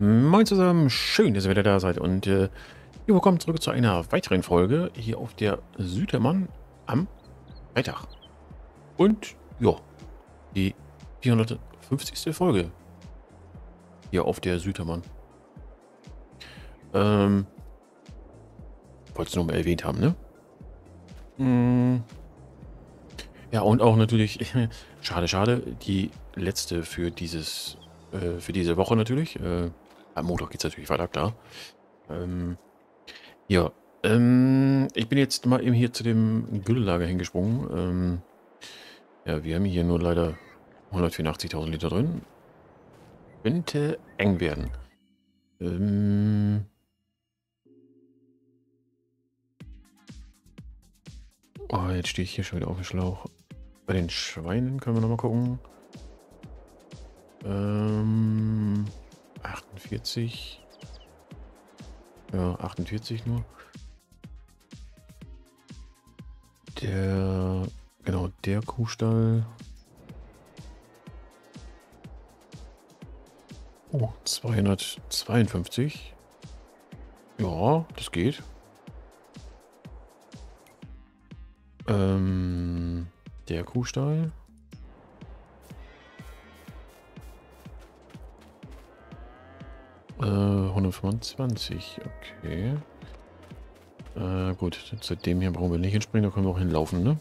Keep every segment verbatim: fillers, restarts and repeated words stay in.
Moin zusammen, schön, dass ihr wieder da seid und äh, ja, willkommen zurück zu einer weiteren Folge hier auf der Südermann am Freitag. Und ja, die vierhundertfünfzigste Folge hier auf der Südermann. Ähm, wollte es nur mal erwähnt haben, ne? Mm, ja, und auch natürlich, schade, schade, die letzte für dieses, äh, für diese Woche natürlich. Äh, am Montag geht es natürlich weiter, klar. Ähm, Ja, ähm, ich bin jetzt mal eben hier zu dem Güllelager hingesprungen. Ähm, ja, wir haben hier nur leider hundertvierundachtzigtausend Liter drin. Könnte eng werden. Ähm, oh, jetzt stehe ich hier schon wieder auf dem Schlauch. Bei den Schweinen können wir nochmal gucken. Ähm, achtundvierzig. Ja, achtundvierzig nur. Der, genau, der Kuhstall. Oh, zweihundertzweiundfünfzig. Ja, das geht. Ähm, der Kuhstall. Äh, hundertfünfundzwanzig, okay. Äh, gut, zu dem hier brauchen wir nicht hinspringen, da können wir auch hinlaufen, ne?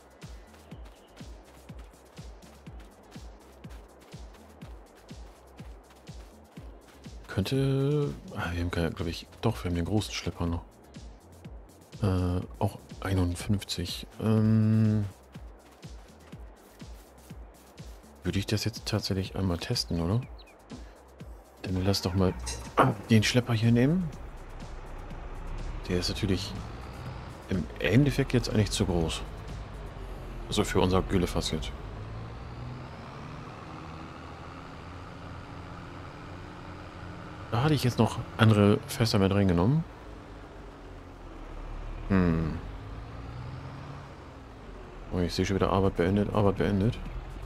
Könnte... Ah, wir haben keine, glaube ich... Doch, wir haben den großen Schlepper noch. Äh, auch einundfünfzig. Ähm... Würde ich das jetzt tatsächlich einmal testen, oder? Dann lass doch mal den Schlepper hier nehmen. Der ist natürlich im Endeffekt jetzt eigentlich zu groß. Also für unser Güllefass jetzt. Da hatte ich jetzt noch andere Fässer mit reingenommen. Hm. Oh, ich sehe schon wieder Arbeit beendet, Arbeit beendet.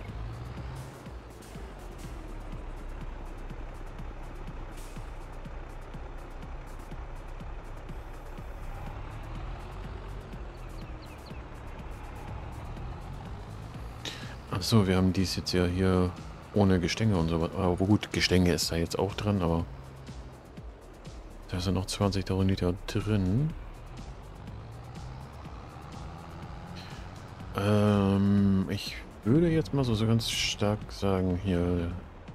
Achso, wir haben dies jetzt ja hier ohne Gestänge und so was. Aber gut, Gestänge ist da jetzt auch dran, aber da sind noch zwanzigtausend Liter drin. Ähm, ich würde jetzt mal so, so ganz stark sagen, hier...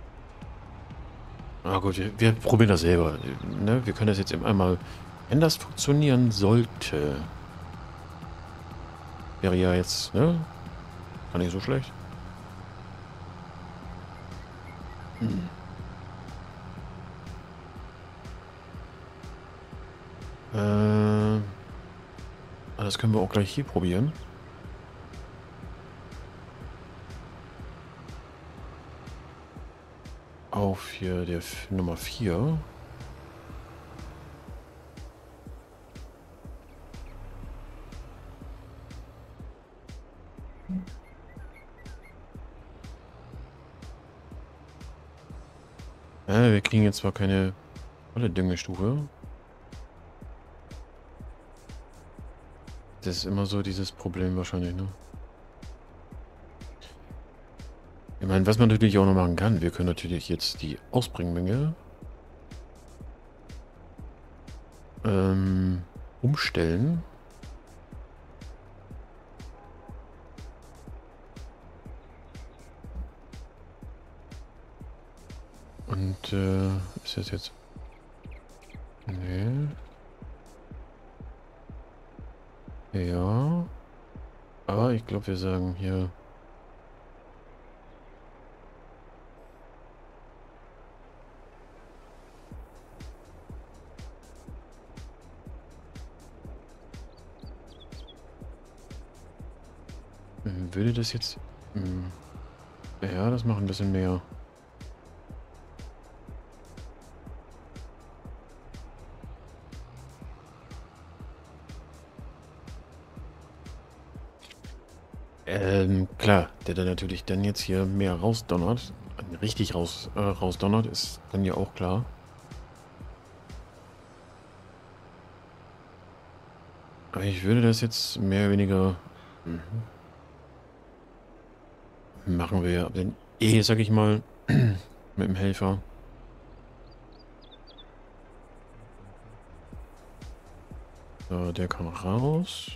Ah gut, wir, wir probieren das selber. Ne? Wir können das jetzt eben einmal, wenn das funktionieren sollte, wäre ja jetzt, ne? Gar nicht so schlecht. Hm. Äh, das können wir auch gleich hier probieren. Auf hier der F Nummer vier. Ja, wir kriegen jetzt zwar keine volle Düngestufe. Das ist immer so dieses Problem wahrscheinlich, ne? Ich meine, was man natürlich auch noch machen kann, wir können natürlich jetzt die Ausbringmenge ähm, umstellen. Und äh, ist das jetzt... Nee. Ja. Aber ich glaube, wir sagen hier... Würde das jetzt... Hm, ja, das macht ein bisschen mehr. Ähm, klar, der dann natürlich dann jetzt hier mehr rausdonnert, richtig raus, äh, rausdonnert, ist dann ja auch klar. Aber ich würde das jetzt mehr oder weniger mhm, machen wir ja den E, sag ich mal, mit dem Helfer. So, der kann raus.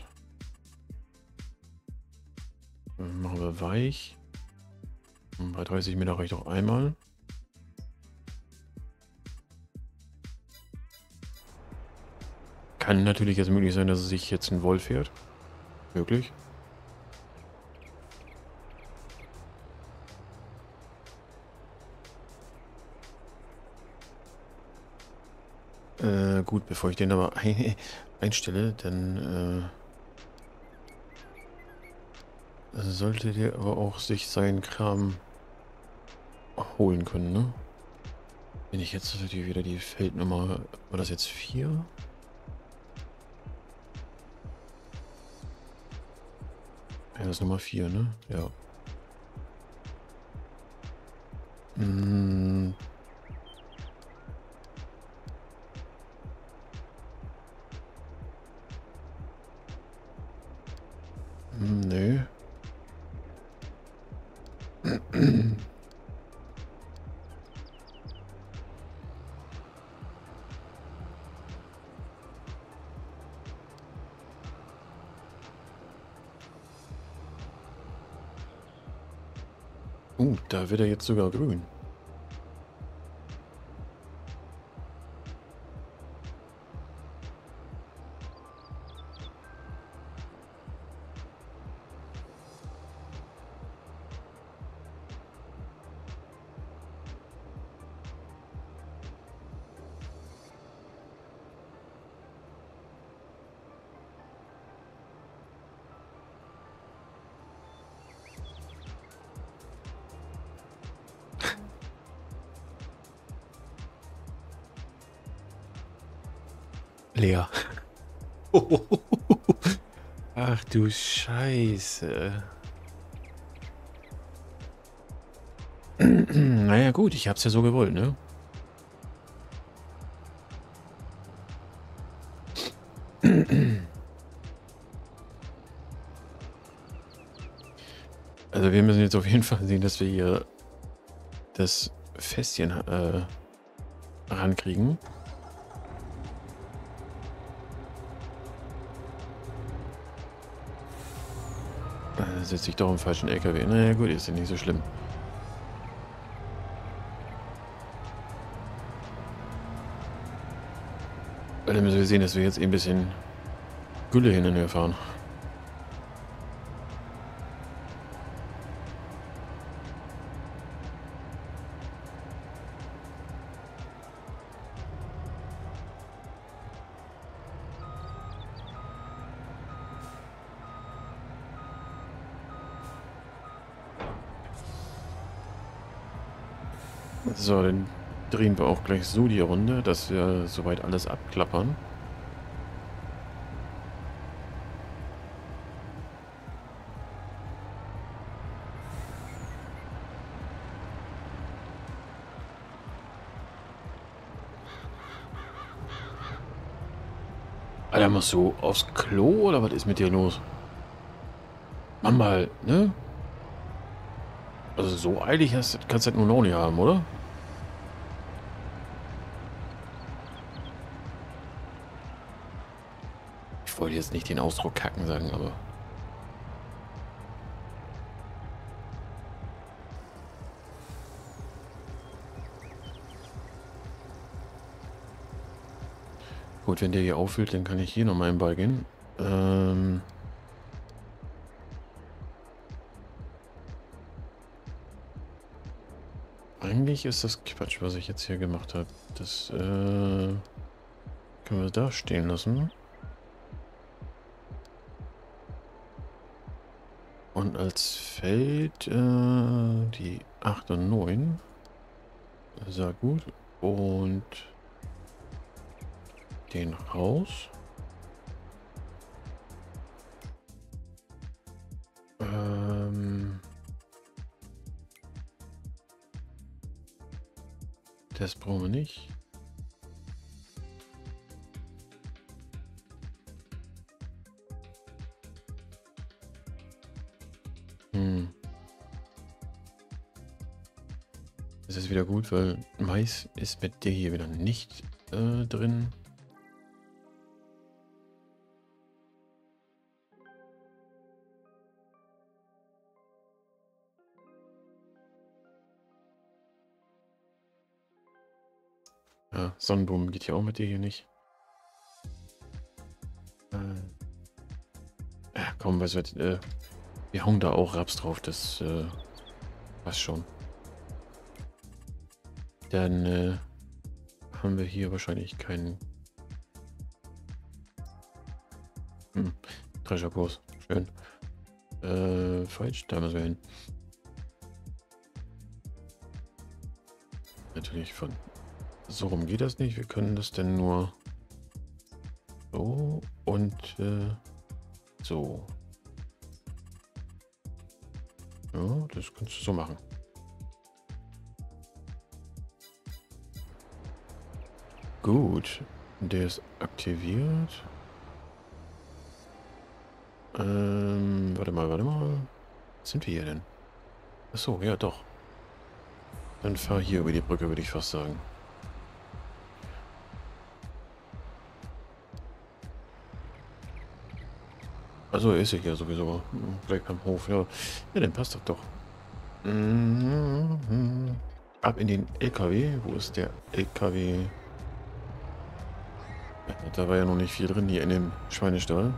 Dann machen wir weich. Und bei dreißig Meter reicht auch einmal. Kann natürlich jetzt möglich sein, dass es sich jetzt ein Wolf fährt. Möglich. Äh, gut, bevor ich den aber ein einstelle, dann äh, sollte der aber auch sich seinen Kram holen können, ne? Wenn ich jetzt natürlich wieder die Feldnummer, war das jetzt vier? Ja, das ist Nummer vier, ne? Ja. Mm, mm, nö. Uh, da wird er jetzt sogar grün. Leer. Ach du Scheiße. Naja gut, ich hab's ja so gewollt, ne? Also wir müssen jetzt auf jeden Fall sehen, dass wir hier das Fässchen äh, rankriegen. Äh, setze ich doch im falschen L K W. Naja gut, ist ja nicht so schlimm. Weil dann müssen wir sehen, dass wir jetzt eben ein bisschen Gülle hin und her fahren. So, dann drehen wir auch gleich so die Runde, dass wir soweit alles abklappern. Alter, musst du aufs Klo oder was ist mit dir los? Mach mal, ne? Also so eilig hast, kannst du das nun auch nicht haben, oder? Ich wollte jetzt nicht den Ausdruck kacken sagen, aber... Gut, wenn der hier auffüllt, dann kann ich hier nochmal beigehen. Ähm... Eigentlich ist das Quatsch, was ich jetzt hier gemacht habe. Das äh, können wir da stehen lassen. Und als Feld äh, die acht und neun. Sehr gut. Und den raus. Ähm, das brauchen wir nicht. ist wieder gut, weil Mais ist mit der hier wieder nicht äh, drin. Ja, Sonnenblumen geht ja auch mit dir hier nicht. Äh, ja, komm, was wird, äh, wir hauen da auch Raps drauf, das äh, passt schon. Dann äh, haben wir hier wahrscheinlich keinen hm, Treasure Kurs. Schön. Äh, falsch, da müssen wir hin. Natürlich von so rum geht das nicht. Wir können das denn nur so und äh, so. Ja, das kannst du so machen. Gut, der ist aktiviert. Ähm, warte mal, warte mal. Was sind wir hier denn? Achso, ja doch. Dann fahr hier über die Brücke, würde ich fast sagen. Also ist er hier sowieso. Gleich am Hof, ja. Ja, dann passt das doch. Mhm. Ab in den L K W. Wo ist der L K W? Da war ja noch nicht viel drin hier in dem Schweinestall.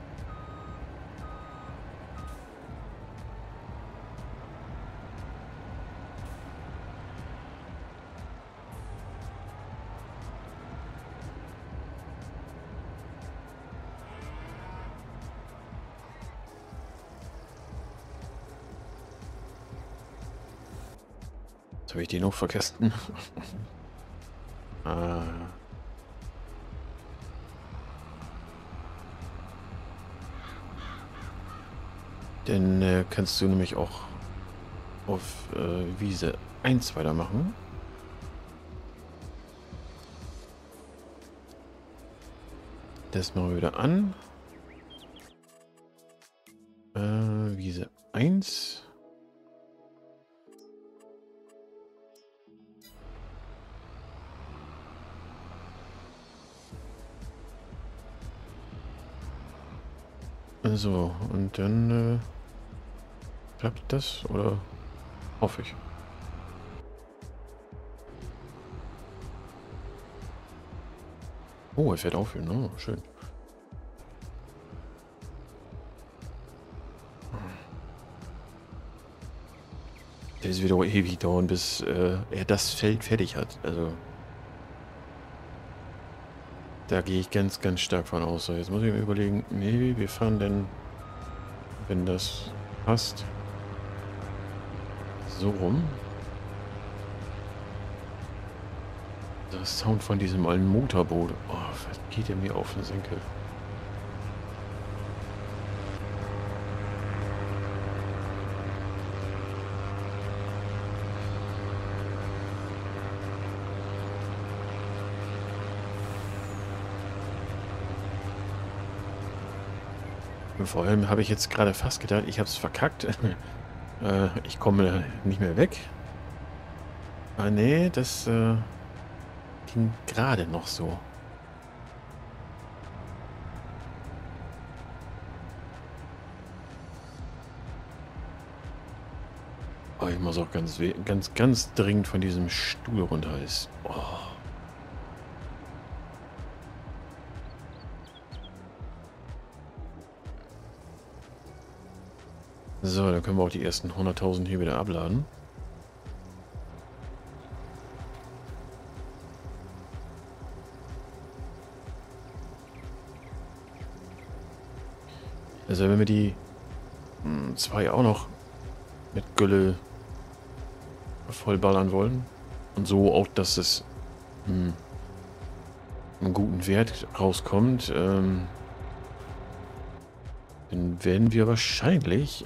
Jetzt habe ich die noch vergessen. ah. Dann äh, kannst du nämlich auch auf äh, Wiese eins weitermachen. Das machen wir wieder an. Äh, Wiese eins. So, und dann äh, klappt das, oder hoffe ich. Oh, er fährt aufhören. Oh, schön. Der ist wieder ewig dauern, bis äh, er das Feld fertig hat. Also da gehe ich ganz, ganz stark von aus. So, jetzt muss ich mir überlegen, nee, wir fahren denn, wenn das passt, so rum. Das Sound von diesem alten Motorboot. Oh, was geht er mir auf den Senkel? Und vor allem habe ich jetzt gerade fast gedacht, ich habe es verkackt. äh, ich komme nicht mehr weg. Ah nee, das äh, ging gerade noch so. Oh, ich muss auch ganz, ganz, ganz dringend von diesem Stuhl runter. Ist. Oh. So, dann können wir auch die ersten hunderttausend hier wieder abladen. Also wenn wir die mh, zwei auch noch mit Gülle vollballern wollen und so auch, dass es mh, einen guten Wert rauskommt, ähm, dann werden wir wahrscheinlich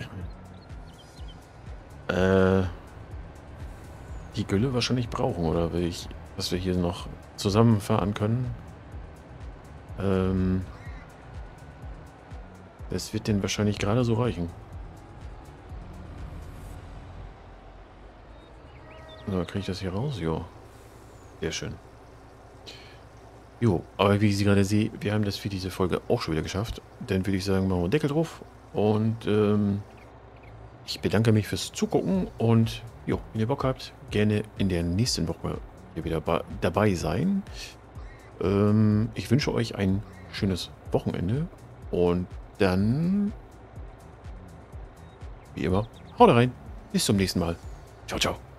äh, die Gülle wahrscheinlich brauchen, oder will ich, dass wir hier noch zusammenfahren können. Ähm, das wird denn wahrscheinlich gerade so reichen. So, kriege ich das hier raus? Jo. Sehr schön. Jo, aber wie ich Sie gerade sehe, wir haben das für diese Folge auch schon wieder geschafft. Dann würde ich sagen, machen wir einen Deckel drauf. Und ähm, ich bedanke mich fürs Zugucken. Und jo, wenn ihr Bock habt, gerne in der nächsten Woche hier wieder dabei sein. Ähm, ich wünsche euch ein schönes Wochenende. Und dann, wie immer, haut rein. Bis zum nächsten Mal. Ciao, ciao.